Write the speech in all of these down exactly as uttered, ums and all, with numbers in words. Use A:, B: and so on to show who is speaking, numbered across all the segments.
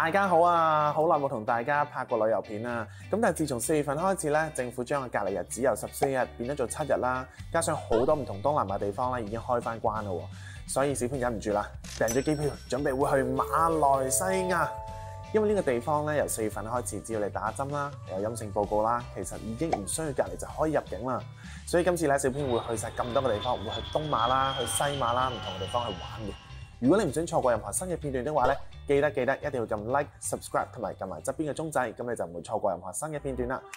A: 大家好啊！好耐冇同大家拍過旅遊片啦。咁但係自從四月份開始咧，政府將個隔離日只由十四日變咗做七日啦，加上好多唔同東南亞地方咧已經開翻關啦，所以小編忍唔住啦，訂咗機票，準備會去馬來西亞。因為呢個地方咧由四月份開始，只要你打針啦，有陰性報告啦，其實已經唔需要隔離就可以入境啦。所以今次咧，小編會去晒咁多個地方，會去東馬啦，去西馬啦，唔同嘅地方去玩嘅。如果你唔想錯過任何新嘅片段的話咧，記得記得一定要撳 like、subscribe 同埋撳埋側邊嘅鐘掣，咁你就唔會錯過任何新嘅片段啦。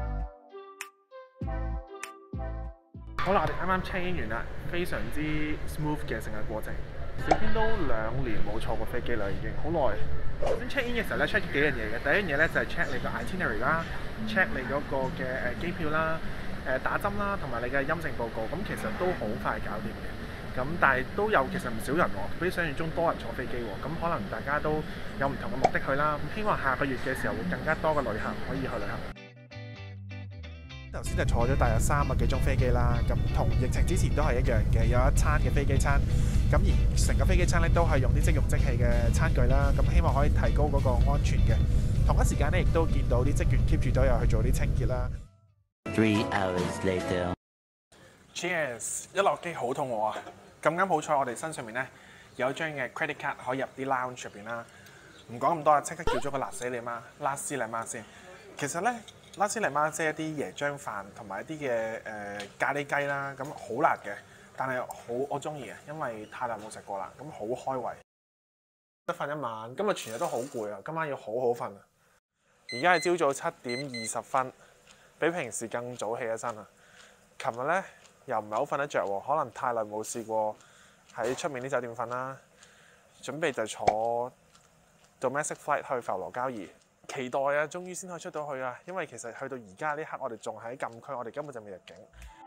A: 好啦，我哋啱啱 check in 完啦，非常之 smooth 嘅成個過程。小編都兩年冇坐過飛機啦，已經好耐。首先 check in 嘅時候咧 check 幾樣嘢嘅，第一樣嘢咧就係 check 你個 itinerary 啦 ，check 你嗰個嘅誒機票啦、誒打針啦，同埋你嘅陰性報告，咁其實都好快搞掂嘅。咁但係都有其實唔少人喎，比想象中多人坐飛機喎，咁可能大家都有唔同嘅目的去啦。咁希望下個月嘅時候會更加多嘅旅客可以去旅行。頭先就坐咗大約三個幾鐘飛機啦，咁同疫情之前都係一樣嘅，有一餐嘅飛機餐。咁而成個飛機餐咧都係用啲即用即棄嘅餐具啦，咁希望可以提高嗰個安全嘅。同一時間咧，亦都見到啲職員 keep 住都有去做啲清潔啦。
B: Three hours later.
A: Cheers！ 一落機好肚餓啊！咁啱好彩，我哋身上面咧有張嘅 credit card 可以入啲 lounge 入邊啦。唔講咁多啦，即刻叫咗個辣死你媽、辣斯利媽先。其實咧，辣斯利媽即係一啲椰漿飯同埋一啲嘅誒咖喱雞啦，咁好辣嘅，但係好我中意嘅，因為太耐冇食過啦，咁好開胃。得瞓一晚，今日全日都好攰啊！今晚要好好瞓啊！而家係朝早七點二十分，比平時更早起咗身啊！琴日咧〜又唔係好瞓得着喎，可能太耐冇試過喺出面啲酒店瞓啦。準備就坐 domestic flight 去浮羅交怡，期待啊！終於先可以出到去啊！因為其實去到而家呢刻，我哋仲喺禁區，我哋根本就未入境。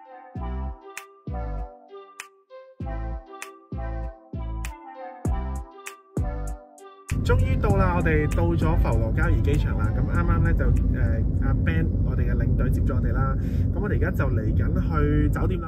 A: 終於到啦！我哋到咗浮羅交怡機場啦。咁啱啱咧就誒阿 Ben 我哋嘅領隊接咗我哋啦。咁我哋而家就嚟緊去酒店啦。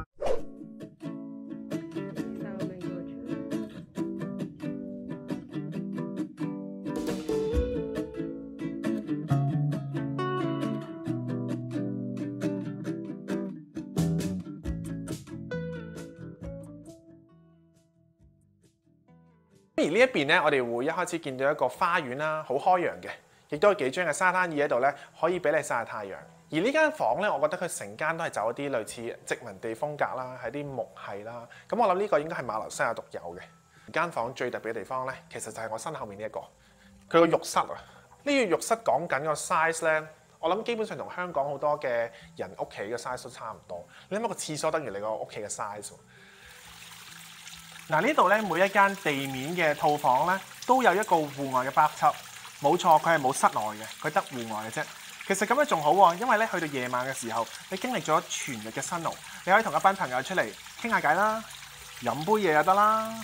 A: 而呢一邊咧，我哋會一開始見到一個花園啦，好開揚嘅，亦都有幾張嘅沙灘椅喺度咧，可以俾你曬下太陽。而呢間房咧，我覺得佢成間都係走一啲類似殖民地風格啦，係啲木係啦。咁我諗呢個應該係馬來西亞獨有嘅。間房最特別嘅地方咧，其實就係我身後面呢一個，佢個浴室啊。呢個浴室講緊個 size 咧，我諗基本上同香港好多嘅人屋企嘅 size 都差唔多。你諗下個廁所等於你個屋企嘅 size。嗱，呢度咧，每一間地面嘅套房咧都有一個戶外嘅 bathtub，冇錯，佢係冇室內嘅，佢得戶外嘅啫。其實咁樣仲好喎，因為咧去到夜晚嘅時候，你經歷咗全日嘅辛勞，你可以同一班朋友出嚟傾下偈啦，飲杯嘢就得啦。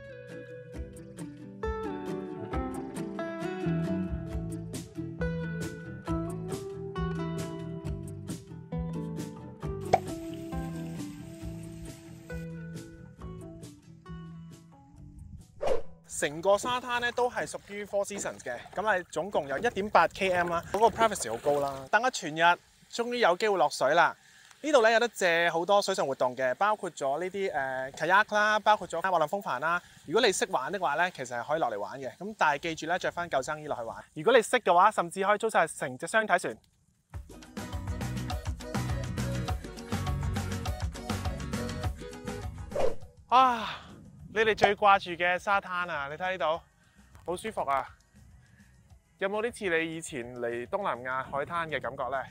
A: 成個沙灘咧都係屬於 Four Seasons 嘅，咁係總共有一點八 km 啦，嗰個 privacy 好高啦。等咗全日，終於有機會落水啦！呢度咧有得借好多水上活動嘅，包括咗呢啲誒 kayak 啦，包括咗滑浪風帆啦。如果你識玩的話咧，其實係可以落嚟玩嘅。咁但係記住咧，着翻救生衣落去玩。如果你識嘅話，甚至可以租晒成隻雙體船。啊！你哋最掛住嘅沙灘啊，你睇呢度好舒服啊！有冇啲似你以前嚟東南亞海灘嘅感覺呢？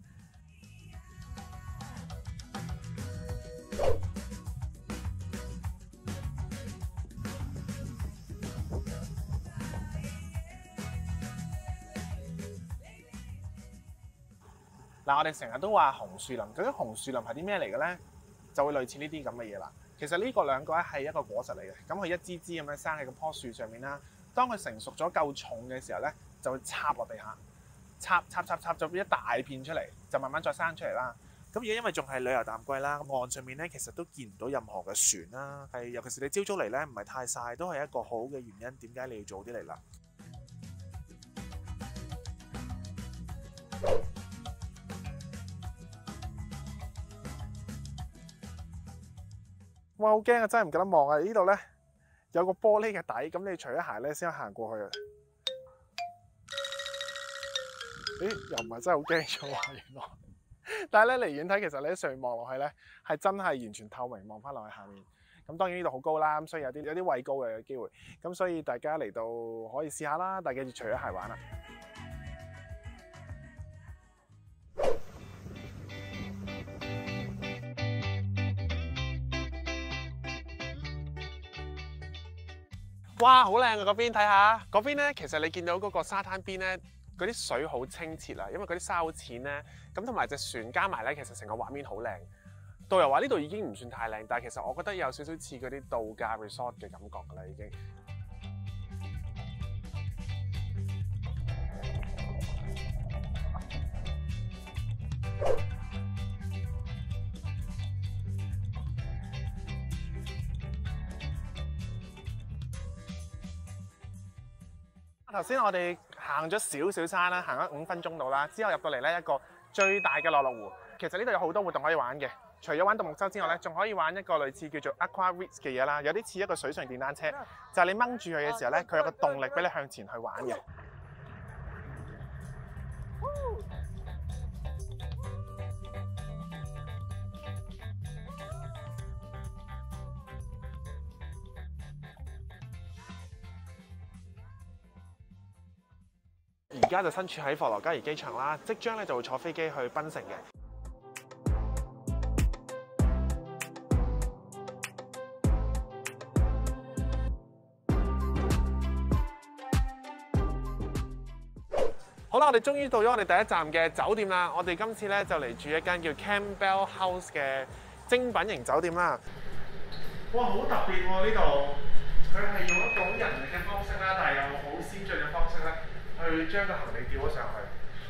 A: 嗱，我哋成日都話紅樹林，究竟紅樹林係啲咩嚟嘅呢？就會類似呢啲咁嘅嘢啦。其實呢個兩個咧係一個果實嚟嘅，咁佢一支支咁樣生喺嗰棵樹上面啦。當佢成熟咗夠重嘅時候咧，就會插落地下，插插插插咗一大片出嚟，就慢慢再生出嚟啦。咁而家因為仲係旅遊淡季啦，岸上面咧其實都見唔到任何嘅船啦，係尤其是你朝早嚟咧唔係太曬，都係一個好嘅原因。點解你要早啲嚟啦？ 哇，好驚啊！真係唔記得望啊！呢度咧有個玻璃嘅底，咁你除咗鞋咧先可以行過去啊。咦，又唔係真係好驚咗喎，原來。但係咧離遠睇，其實你喺上面望落去咧，係真係完全透明望翻落去下面。咁當然呢度好高啦，咁所以有啲有啲畏高嘅機會。咁所以大家嚟到可以試下啦，但係記住除咗鞋玩啦。哇，好靚啊！嗰邊睇下，嗰邊咧其實你見到嗰個沙灘邊咧，嗰啲水好清澈啊，因為嗰啲沙好淺咧，咁同埋隻船加埋咧，其實成個畫面好靚。導遊話呢度已經唔算太靚，但係其實我覺得有少少似嗰啲度假 resort 嘅感覺㗎啦，已經。頭先我哋行咗少少山啦，行咗五分鐘到啦，之後入到嚟咧一個最大嘅樂樂湖。其實呢度有好多活動可以玩嘅，除咗玩獨木舟之外咧，仲可以玩一個類似叫做 Aqua Ritz 嘅嘢啦，有啲似一個水上電單車，就係你掹住佢嘅時候咧，佢有個動力俾你向前去玩嘅。而家就身處喺佛羅加爾機場啦，即將咧就會坐飛機去檳城嘅。好啦，我哋終於到咗我哋第一站嘅酒店啦。我哋今次咧就嚟住一間叫 Campbell House 嘅精品型酒店啦。哇，好特別喎！呢度佢係用一種人力嘅方式啦，但係又好先進嘅方式咧，去將個行李吊咗上去。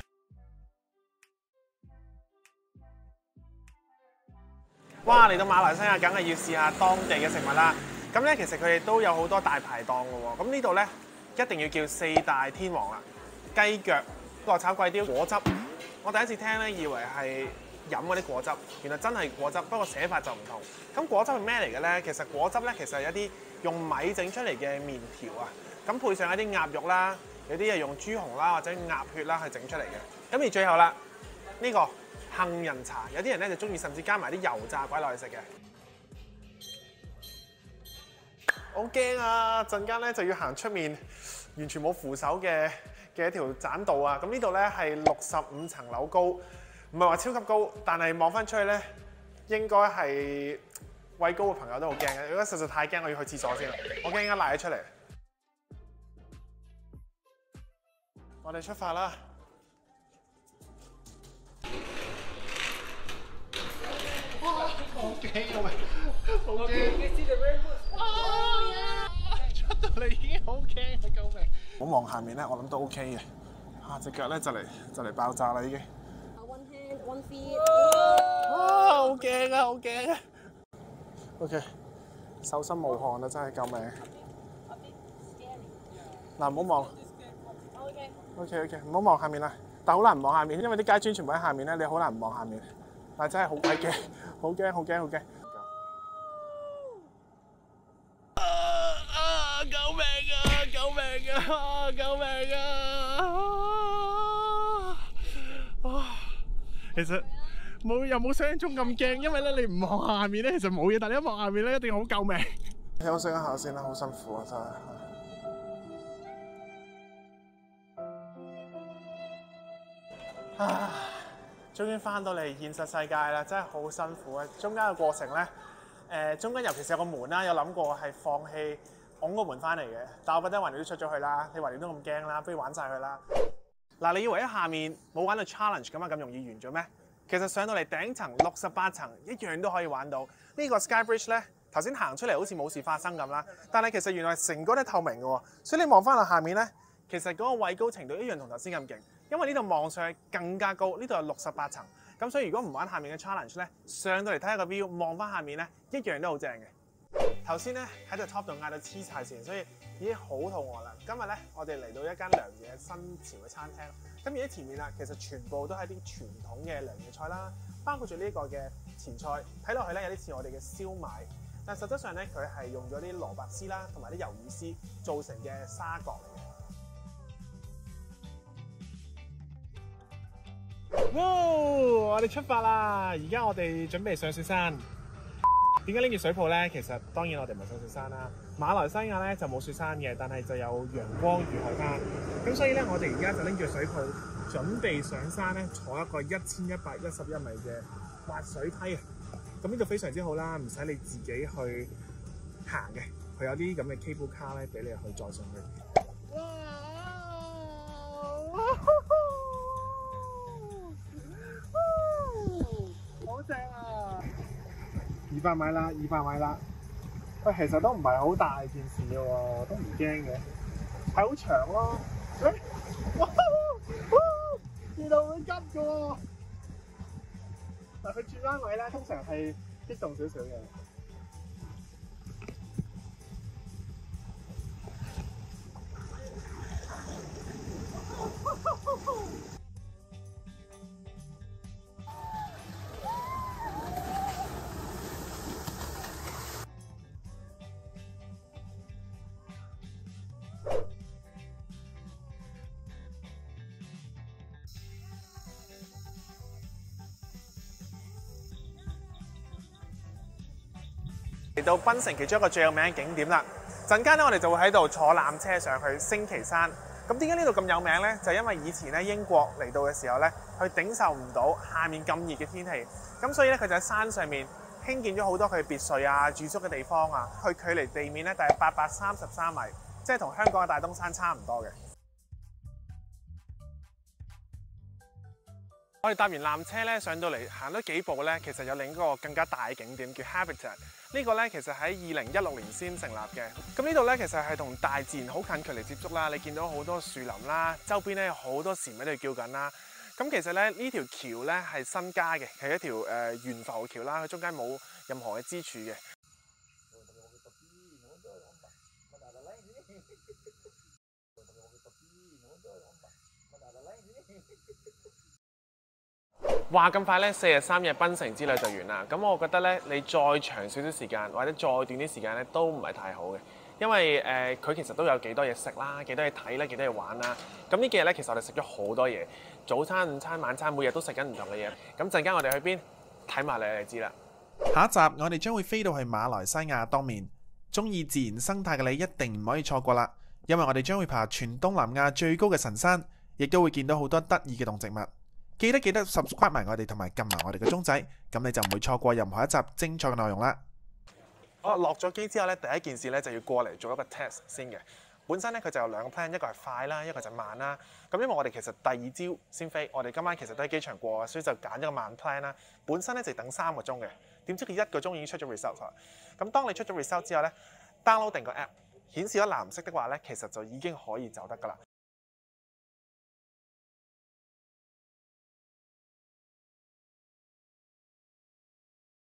A: 哇！嚟到馬來西亞，梗係要試下當地嘅食物啦。咁咧，其實佢哋都有好多大排檔嘅喎。咁呢度咧一定要叫四大天王啦。雞腳、國炒貴刁、果汁。我第一次聽咧，以為係飲嗰啲果汁，原來真係果汁，不過寫法就唔同。咁果汁係咩嚟嘅咧？其實果汁咧其實係一啲用米整出嚟嘅麵條啊，咁配上一啲鴨肉啦，有啲係用豬紅啦或者鴨血啦去整出嚟嘅。咁而最後啦，呢、這個杏仁茶，有啲人咧就中意甚至加埋啲油炸鬼落去食嘅。好驚啊！陣間咧就要行出面，完全冇扶手嘅嘅一條棧道啊！咁呢度咧係六十五層樓高，唔係話超級高，但係望翻出去咧，應該係畏高嘅朋友都好驚嘅。如果實在太驚，我要去廁所先啦。我驚而家賴咗出嚟。我哋出發啦！哇！好驚啊！好驚！出到嚟已經好驚啊！救命！唔好望下面咧，我諗都 OK 嘅。嚇隻腳咧就嚟就嚟爆炸啦已經。
C: One hand, one feet。
A: 哇！好驚啊！好驚啊 ！OK， 手心冒汗啊！真係救命！嗱，唔好望。OK OK， 唔好望下面啦。但好難唔望下面，因為啲街磚全部喺下面咧，你好難唔望下面。但真係好鬼驚，好驚好驚好驚！啊啊！救命啊！救命啊！救命啊！啊！其實冇又冇想像中咁驚，因為咧你唔望下面咧，其實冇嘢，但你一望下面咧，一定好救命。休息一下先啦，好辛苦啊真係。啊！終於翻到嚟現實世界啦，真係好辛苦啊！中間嘅過程咧，誒、呃、中間尤其是有個門啦，有諗過係放棄拱個門翻嚟嘅，但我覺得橫掂都出咗去啦，你橫掂都咁驚啦，不如玩晒佢啦！嗱，你以為喺下面冇玩到 challenge 咁啊咁容易完咗咩？其實上到嚟頂層六十八層一樣都可以玩到。呢、呢個 Sky Bridge 咧，頭先行出嚟好似冇事發生咁啦，但係其實原來成個都係透明嘅喎，所以你望翻落下面咧，其實嗰個畏高程度一樣同頭先咁勁。因為呢度望上去更加高，呢度係六十八層，咁所以如果唔玩下面嘅 challenge 咧，上到嚟睇下個 view，望翻下面咧，一樣都好正嘅。頭先咧喺度 top 度嗌到黐晒線，所以已經好肚餓啦。今日咧我哋嚟到一間良野新潮嘅餐廳，咁而喺前面啊，其實全部都係啲傳統嘅良野菜啦，包括住呢個嘅前菜，睇落去咧有啲似我哋嘅燒賣， 但實質上咧，佢係用咗啲蘿蔔絲啦，同埋啲魷魚絲做成嘅沙角嚟嘅。哇！我哋出發啦！而家我哋準備上雪山。點解拎住水泡咧？其實當然我哋唔係上雪山啦。馬來西亞咧就冇雪山嘅，但係就有陽光與海灘。咁所以咧，我哋而家就拎住水泡，準備上山咧，坐一個一千一百一十一米嘅滑水梯啊！咁呢度非常之好啦，唔使你自己去行嘅，佢有啲咁嘅 cable car 咧，俾你去載上去。哇！好正啊！二百米啦，二百米啦。喂，其實都唔係好大件事嘅喎，都唔驚嘅，係好長咯。誒，哇！見到會急嘅喎。嗱，佢轉彎位咧，通常係激動少少嘅。嚟到檳城其中一個最有名嘅景點啦，陣間咧我哋就會喺度坐纜車上去升旗山。咁點解呢度咁有名呢？就係因為以前咧英國嚟到嘅時候咧，佢頂受唔到下面咁熱嘅天氣，咁所以咧佢就喺山上面興建咗好多佢別墅啊、住宿嘅地方啊。佢距離地面咧大約八百三十三米，即係同香港嘅大東山差唔多嘅。我哋搭完纜車咧，上到嚟行多幾步咧，其實有另一個更加大嘅景點叫 Habitat。呢個咧其實喺二零一六年先成立嘅。咁呢度咧其實係同大自然好近距離接觸啦。你見到好多樹林啦，周邊咧有好多蟬喺度叫緊啦。咁其實咧呢條橋咧係新加嘅，係一條誒懸浮橋啦，佢中間冇任何嘅支柱嘅。話咁快咧，四日三夜檳城之旅就完啦。咁我覺得咧，你再長少少時間，或者再短啲時間咧，都唔係太好嘅。因為誒，佢、呃、其實都有幾多嘢食啦，幾多嘢睇啦，幾多嘢玩啦。咁呢幾日咧，其實我哋食咗好多嘢，早餐、午餐、晚餐，每日都食緊唔同嘅嘢。咁陣間我哋去邊？睇埋你就知啦。下一集我哋將會飛到去馬來西亞當面，中意自然生態嘅你一定唔可以錯過啦。因為我哋將會爬全東南亞最高嘅神山，亦都會見到好多得意嘅動植物。記得記得 subscribe 埋我哋，同埋撳埋我哋嘅鐘仔，咁你就唔會錯過任何一集精彩嘅內容啦。我落咗機之後咧，第一件事咧就要過嚟做一個 test 先嘅。本身咧佢就有兩個 plan， 一個係快啦，一個就慢啦。咁因為我哋其實第二朝先飛，我哋今晚其實都喺機場過，所以就揀咗個慢 plan 啦。本身咧就等三個鐘嘅，點知佢一個鐘已經出咗 result 啦。咁當你出咗 result 之後咧 ，download 定個 app 顯示咗藍色的話咧，其實就已經可以走得㗎啦。